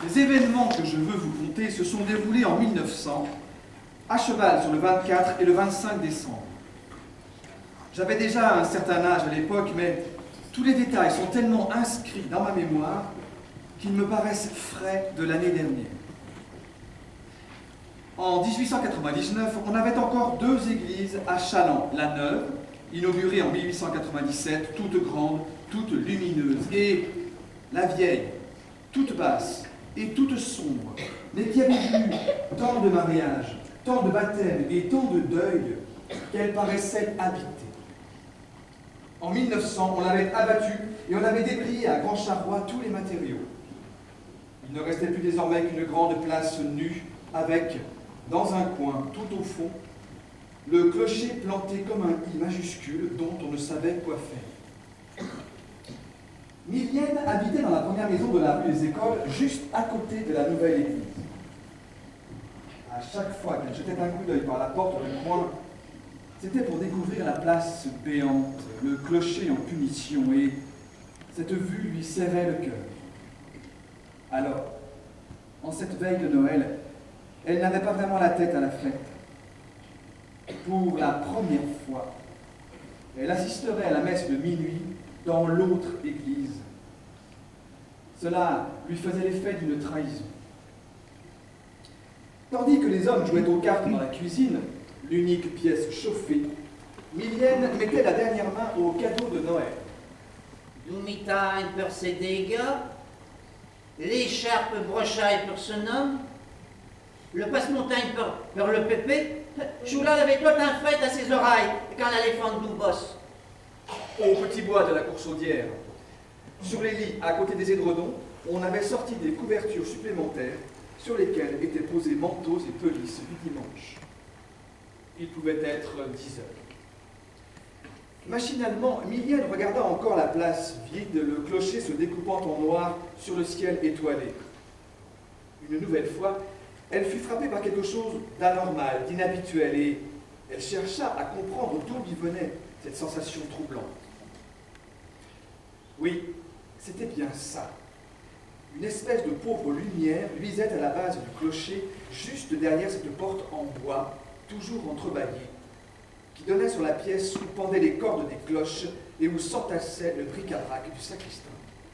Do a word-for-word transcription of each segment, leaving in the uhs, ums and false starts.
Les événements que je veux vous conter se sont déroulés en mille neuf cents, à cheval sur le vingt-quatre et le vingt-cinq décembre. J'avais déjà un certain âge à l'époque, mais tous les détails sont tellement inscrits dans ma mémoire qu'ils me paraissent frais de l'année dernière. En mille huit cent quatre-vingt-dix-neuf, on avait encore deux églises à Chaland, la Neuve, inaugurée en mille huit cent quatre-vingt-dix-sept, toute grande, toute lumineuse, et la vieille, toute basse et toute sombre, mais qui avait vu tant de mariages, tant de baptêmes et tant de deuils qu'elle paraissait habitée. En mille neuf cents, on l'avait abattue et on avait déblayé à Grand Charroi tous les matériaux. Il ne restait plus désormais qu'une grande place nue avec, dans un coin, tout au fond, le clocher planté comme un i majuscule dont on ne savait quoi faire. Milienne habitait dans la première maison de la rue des Écoles, juste à côté de la nouvelle église. À chaque fois qu'elle jetait un coup d'œil par la porte du coin, c'était pour découvrir la place béante, le clocher en punition, et cette vue lui serrait le cœur. Alors, en cette veille de Noël, elle n'avait pas vraiment la tête à la fête. Pour la première fois, elle assisterait à la messe de minuit dans l'autre église. Cela lui faisait l'effet d'une trahison. Tandis que les hommes jouaient aux cartes dans la cuisine, l'unique pièce chauffée, Milienne mettait la dernière main au cadeau de Noël. Du mitaille pour ses dégâts, l'écharpe brochaille pour son homme, le passe-montagne pour, pour le pépé, Choula avait tout un fête à ses oreilles quand l'éléphant nous bosse. Au petit bois de la Coursaudière, sur les lits à côté des édredons, on avait sorti des couvertures supplémentaires sur lesquelles étaient posés manteaux et pelisses du dimanche. Il pouvait être dix heures. Machinalement, Milienne regarda encore la place vide, le clocher se découpant en noir sur le ciel étoilé. Une nouvelle fois, elle fut frappée par quelque chose d'anormal, d'inhabituel, et elle chercha à comprendre d'où lui venait cette sensation troublante. Oui, c'était bien ça. Une espèce de pauvre lumière luisait à la base du clocher, juste derrière cette porte en bois, toujours entrebâillée, qui donnait sur la pièce où pendaient les cordes des cloches et où s'entassait le bric-à-brac du sacristain.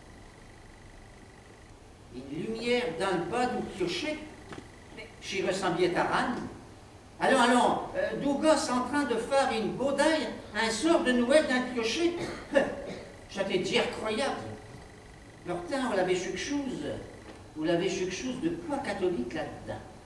Une lumière dans le bas du clocher, j'y ressemblait à Rannes. Allons, allons, euh, Douglas en train de faire une baudaille, un sort de Noël d'un clocher. J'allais dire croyable. Pourtant, vous l'avez quelque chose, vous l'avez quelque chose de pas catholique là-dedans.